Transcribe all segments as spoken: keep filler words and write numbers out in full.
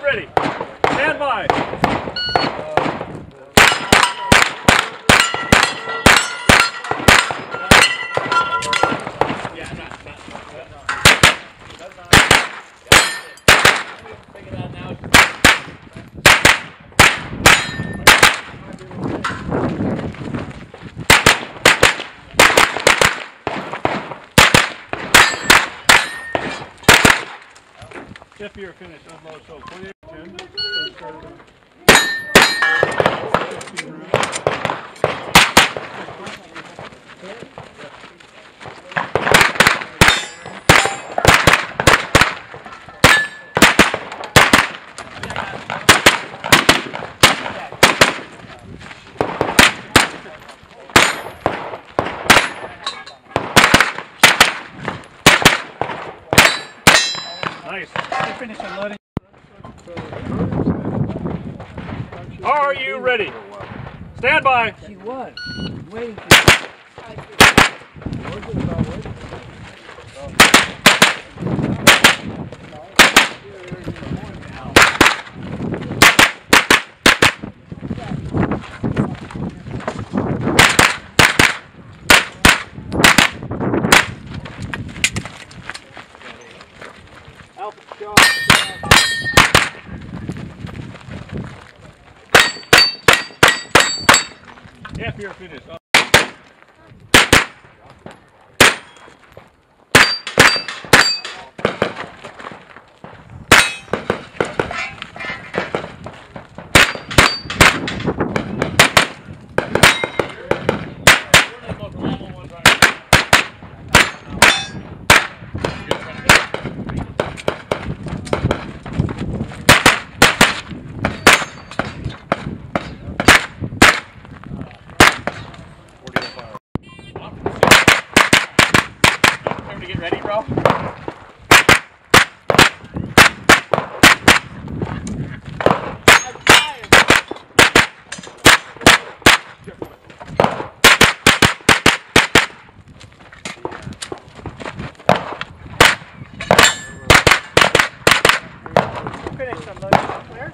ready? Stand by. If you're finished, unload so clear. ten. Nice. You finish unloading. Are you ready? Stand by. She was. Waiting for If you're finished. To get ready, bro. finish unloading somewhere.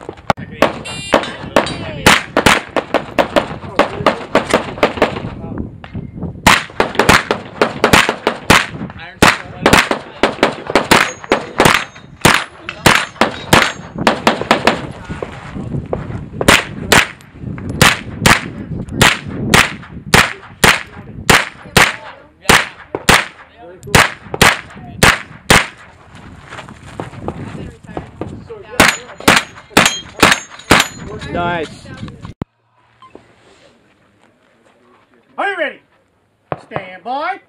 Nice. Are you ready? Stand by.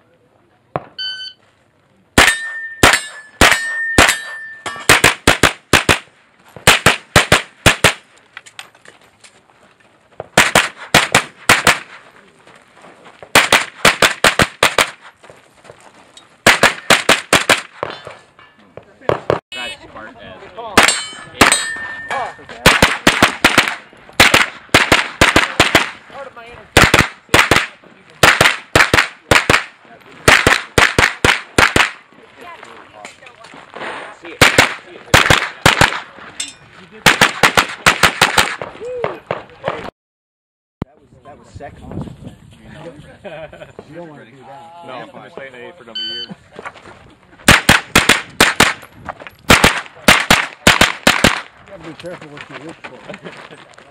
That's smart as Part of my inner see it. See it. That was that was second. You don't want to do that. No, I'm finished eight and eight for another year. You gotta be careful what you wish for.